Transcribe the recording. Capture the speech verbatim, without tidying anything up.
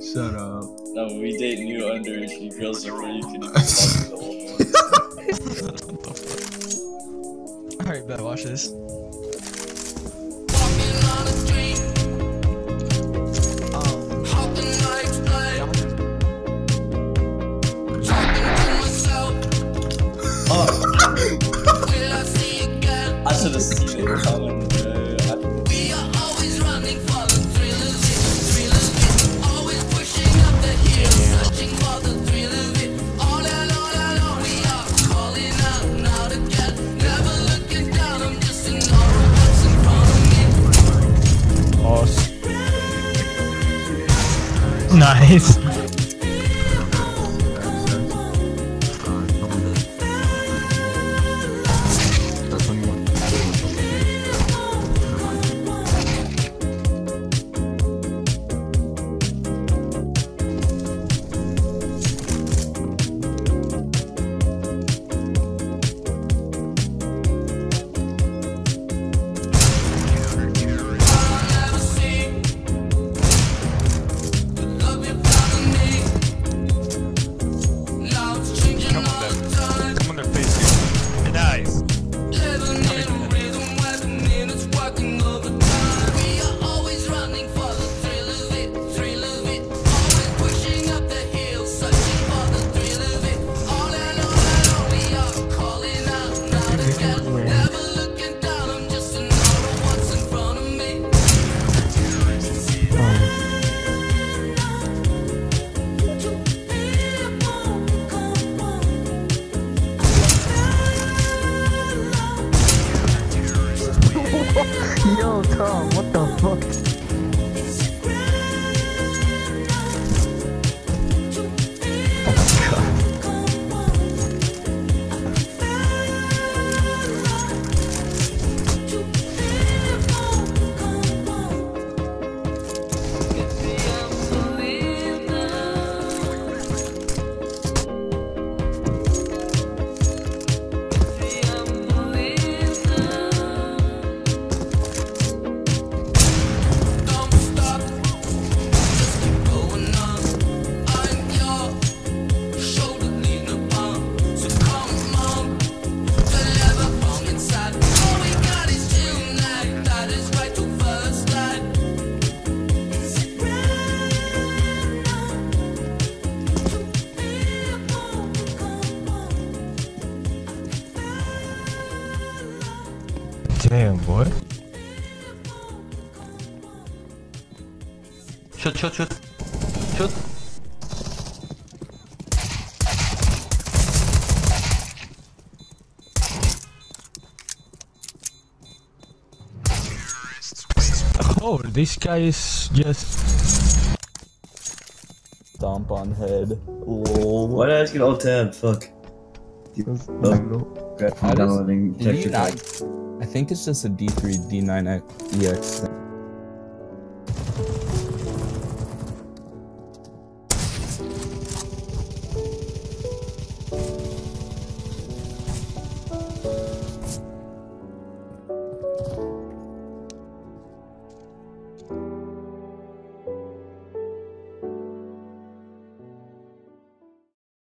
Shut up. No, we date new underage girls before you can even talk to the old ones. Alright, bet, watch this. I should have seen it coming, bro. We are always running for the thrill of it, thrill of it. Always pushing up the hill, searching for the thrill of it. All alone, alone, we are calling out now to get. Never looking down, I'm just ignoring what's in front of me. Awesome. Nice. Yo, Tom, what the fuck? Damn, boy. Shoot, shoot, shoot. Shoot. Oh, this guy is just... Stomp on head. Lol. Why did I ask you to alt tab? Fuck. Oh. I'm downloading. Did you not- I think it's just a D three, D nine E X thing.